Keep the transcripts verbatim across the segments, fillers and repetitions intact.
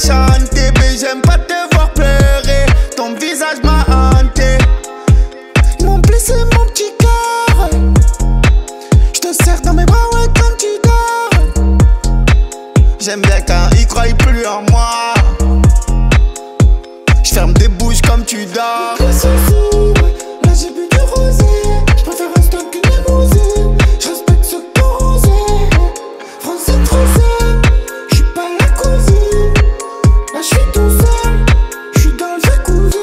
chanter, mais j'aime pas te voir pleurer. Ton visage m'a hanté. Ils m'ont blessé mon petit cœur. J'te serre dans mes bras, ouais, quand tu dors. J'aime bien quand ils croient plus en moi. J'ferme des bouches comme tu dors. Que ceci, ouais, là j'ai bu du rosé. J'préfère un stone qu'une limousine. J'respecte ce qu'on osait. Français, français, j'suis pas la cousine. Là j'suis tout seul, j'suis dans le jacuzzi.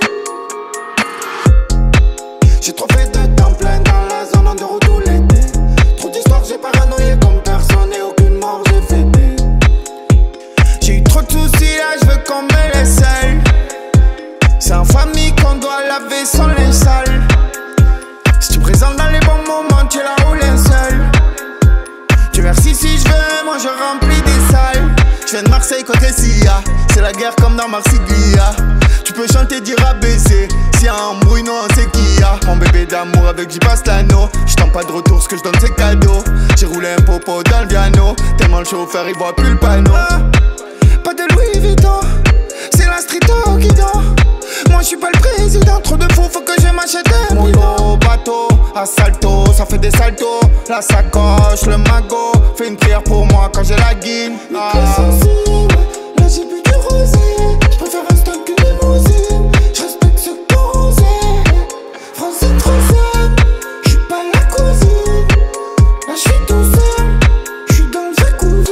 J'ai trop fait de temps plein dans la zone en deux tout l'été. Trop d'histoires, j'ai paranoïé comme personne et aucune mort j'ai fêté. J'ai eu trop de soucis là, j'veux qu'on me laisse seul. C'est en famille qu'on doit laver son linge sale. Si tu présentes dans les bons moments, tu la roules un seul. Tu merci si je veux, moi je remplis des salles. Je viens de Marseille côté Sia, c'est la guerre comme dans Marsiglia. Tu peux chanter, dire à baiser, si y'a un embrouille, non on sait qui y a. Mon bébé d'amour avec j'y passe l'anneau. J'tends pas de retour, ce que je donne c'est cadeau. J'ai roulé un popo dans le piano, tellement le chauffeur il voit plus le panneau. Ah, pas de Louis Vuitton, c'est la street au guidon. Moi je suis pas le président, trop de fous, faut que je m'achète un bidon. Bateau, assalto, ça fait des saltos. La sacoche, le magot, fais une prière pour moi quand j'ai la guine. Ah. Que ceci, ouais, là j'ai bu du rosé. J'préfère un stone qu'une limousine. J'respecte ce qu'on osait. Français, français, j'suis pas la cousine. Là j'suis tout seul, j'suis dans le jacuzzi.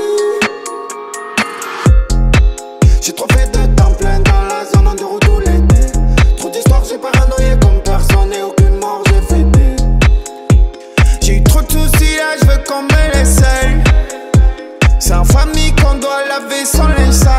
J'ai trop fait de temps plein dans la zone en deux roues tout l'été. Trop d'histoires, j'ai paranoïé comme personne et aucune mort j'ai fêté. J'ai eu trop de soucis là, j'veux qu'on me laisse seul. C'est en famille qu'on doit laver son linge sale.